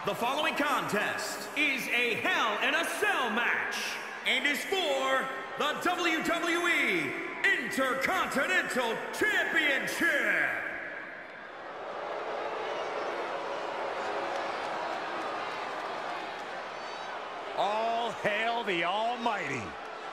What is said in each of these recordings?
The following contest is a Hell in a Cell match and is for the WWE Intercontinental Championship. All hail the Almighty.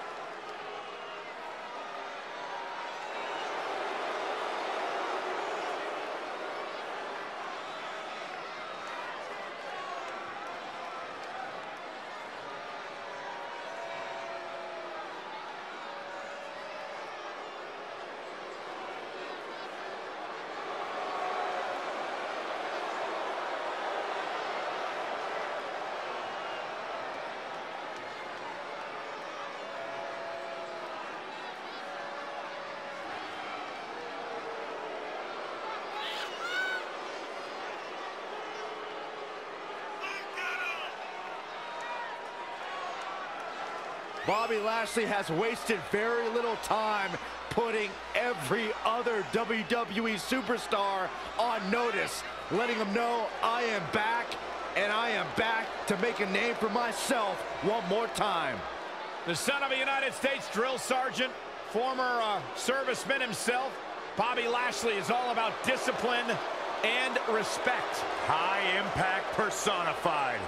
Bobby Lashley has wasted very little time putting every other WWE superstar on notice, letting them know I am back, and I am back to make a name for myself one more time. The son of a United States drill sergeant, former serviceman himself, Bobby Lashley is all about discipline and respect. High impact personified.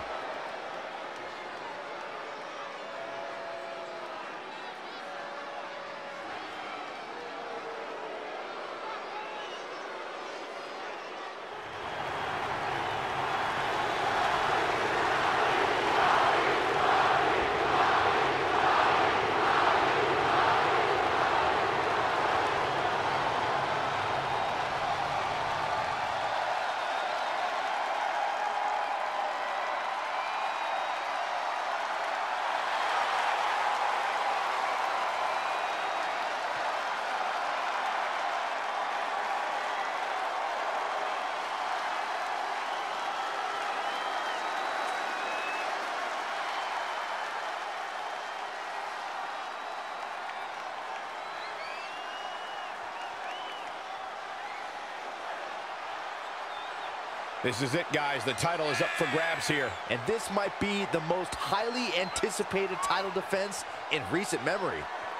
This is it, guys. The title is up for grabs here. And this might be the most highly anticipated title defense in recent memory.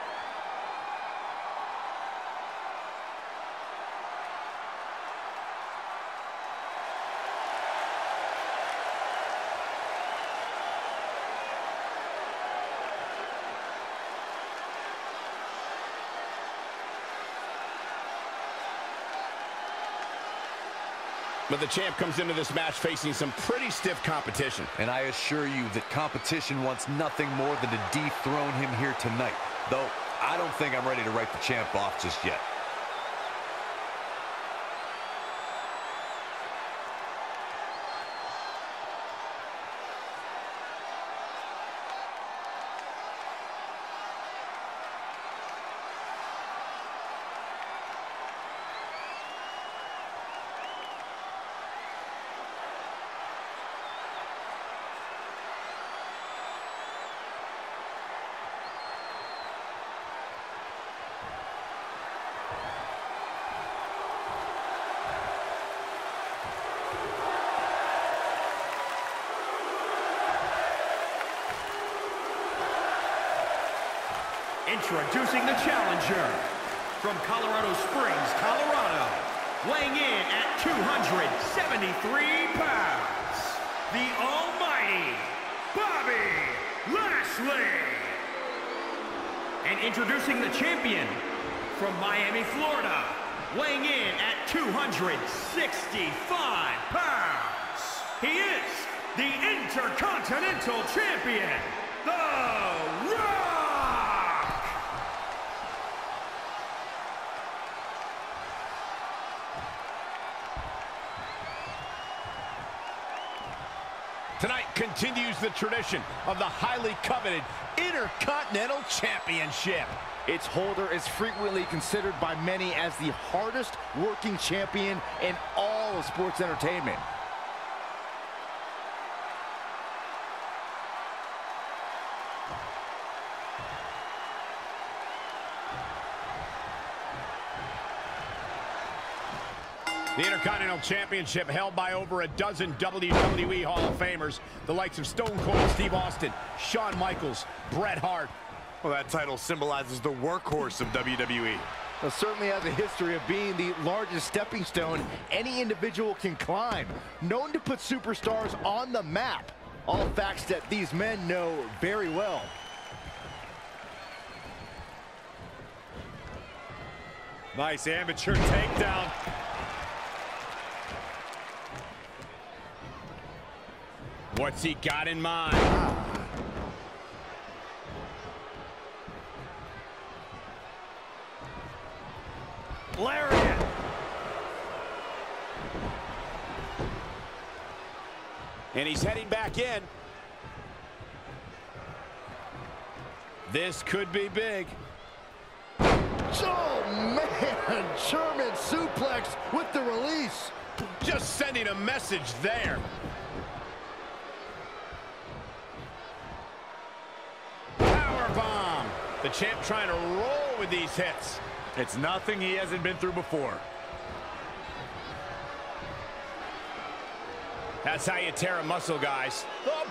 But the champ comes into this match facing some pretty stiff competition. And I assure you that competition wants nothing more than to dethrone him here tonight. Though, I don't think I'm ready to write the champ off just yet. Introducing the challenger from Colorado Springs, Colorado, weighing in at 273 pounds, the almighty Bobby Lashley. And introducing the champion from Miami, Florida, weighing in at 265 pounds, he is the Intercontinental Champion, The Rock! Tonight continues the tradition of the highly coveted Intercontinental Championship. Its holder is frequently considered by many as the hardest working champion in all of sports entertainment. The Intercontinental Championship held by over a dozen WWE Hall of Famers, the likes of Stone Cold Steve Austin, Shawn Michaels, Bret Hart. Well, that title symbolizes the workhorse of WWE. It certainly has a history of being the largest stepping stone any individual can climb. Known to put superstars on the map. All facts that these men know very well. Nice amateur takedown. What's he got in mind? Lariat. And he's heading back in. This could be big. Oh, man! German suplex with the release. Just sending a message there. Powerbomb. The champ trying to roll with these hits. It's nothing he hasn't been through before. That's how you tear a muscle, guys.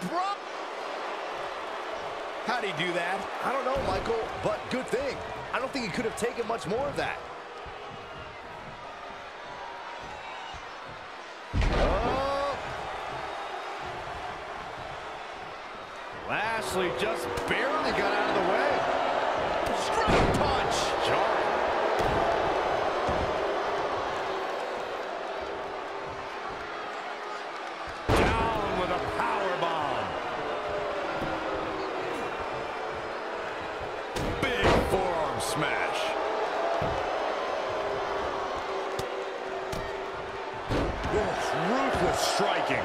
How'd he do that? I don't know, Michael, but good thing. I don't think he could have taken much more of that. Oh. Lashley just barely got out of the way. Strong punch. Jarring. Down with a powerbomb. Big forearm smash. Ruthless striking.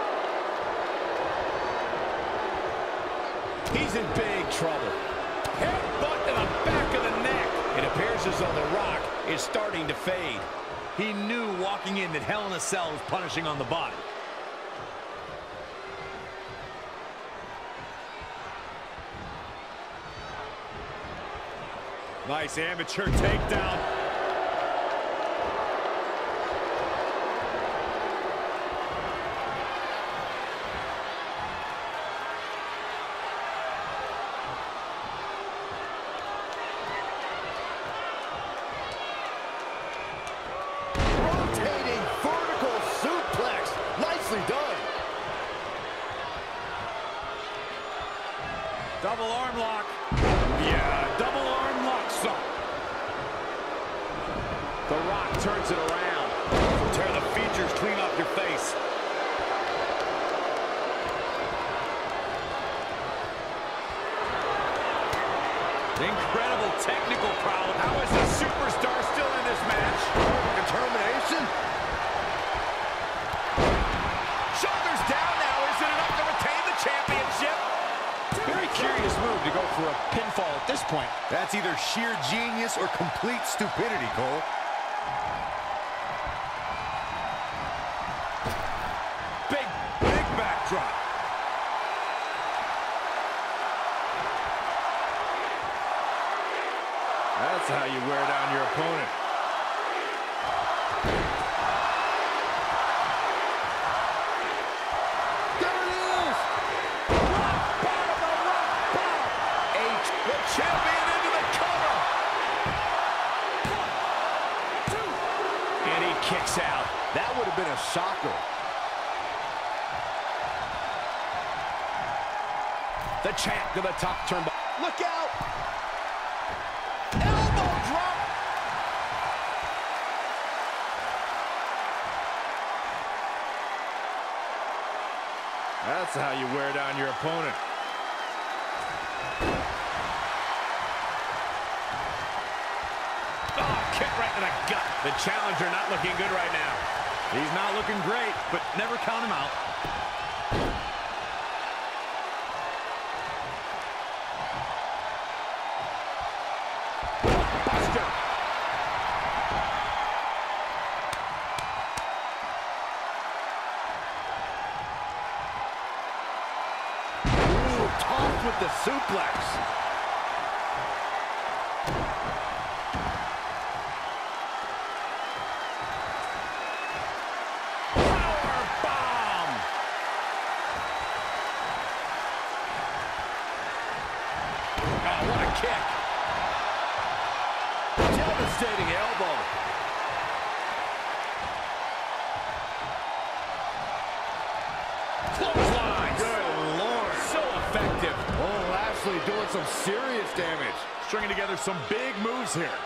He's in big trouble. Headbutt to the back of the neck. It appears as though The Rock is starting to fade. He knew walking in that Hell in a Cell was punishing on the body. Nice amateur takedown. Rotating vertical suplex. Nicely done. Double arm lock. Yeah, double arm lock stop. The Rock turns it around. Tear the features clean off your face. Incredible technical prowess. How is the superstar still in this match? Determination. Shoulders down now. Is it enough to retain the championship? Very curious move to go for a pinfall at this point. That's either sheer genius or complete stupidity, Cole. Big backdrop. That's how you wear down your opponent. There it is. Rock bottom, the rock bottom. The champion into the cover. 1, 2. And he kicks out. That would have been a shocker. The champ to the top turnbuckle. Look out. Elbow drop. That's how you wear down your opponent. Oh, kick right to the gut. The challenger not looking good right now. He's not looking great, but never count him out. Buster. Ooh, tossed with the suplex. kick. Devastating elbow. Clothesline. Good Lord. So effective. Oh, Lashley doing some serious damage. Stringing together some big moves here.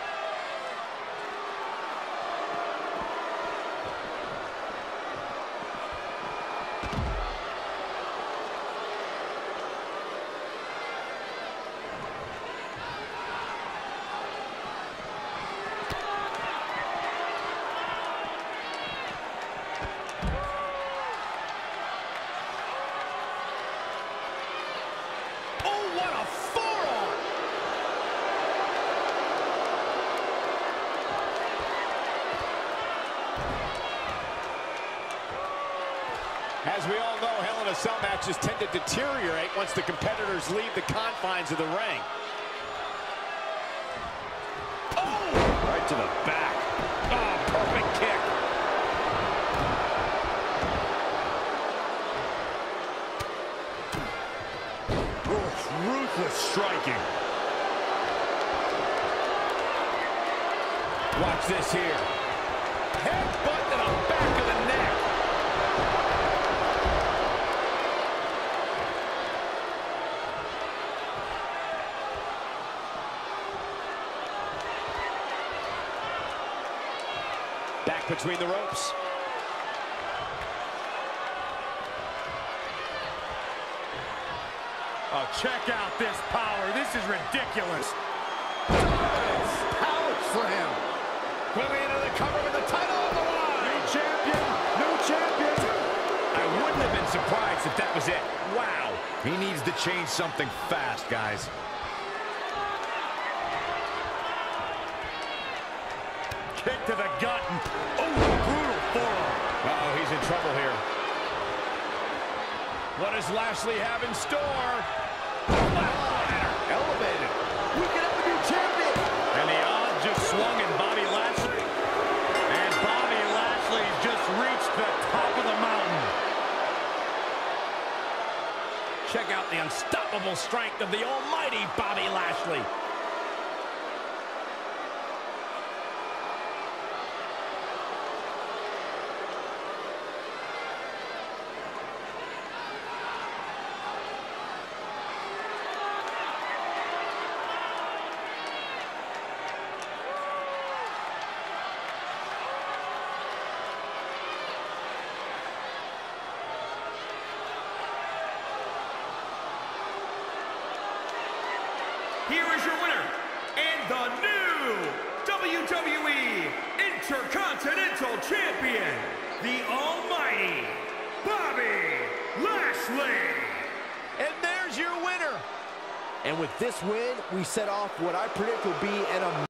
As we all know, Hell in a Cell matches tend to deteriorate once the competitors leave the confines of the ring. Oh! Right to the back. Oh, perfect kick. Oh, ruthless striking. Watch this here. Headbutt to the back of the neck. Back between the ropes. Oh, check out this power. This is ridiculous. Power slam. Quickly into the cover with the title on the line. New champion. New champion. I wouldn't have been surprised if that was it. Wow. He needs to change something fast, guys. Kick to the gut. Oh, brutal forearm. Uh-oh, he's in trouble here. What does Lashley have in store? Elevated. We could have a new champion. And the odds just swung in Bobby Lashley. And Bobby Lashley's just reached the top of the mountain. Check out the unstoppable strength of the almighty Bobby Lashley. Here is your winner, and the new WWE Intercontinental Champion, the almighty Bobby Lashley. And there's your winner. And with this win, we set off what I predict will be an